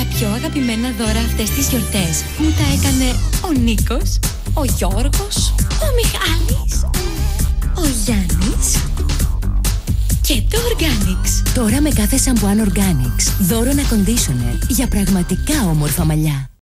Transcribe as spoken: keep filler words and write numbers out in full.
Τα πιο αγαπημένα δώρα αυτές τις γιορτές μου τα έκανε ο Νίκος, ο Γιώργος, ο Μιχάλης, ο Γιάννης και το Organics. Τώρα με κάθε σαμπουάν Organics, δώρο ένα conditioner για πραγματικά όμορφα μαλλιά.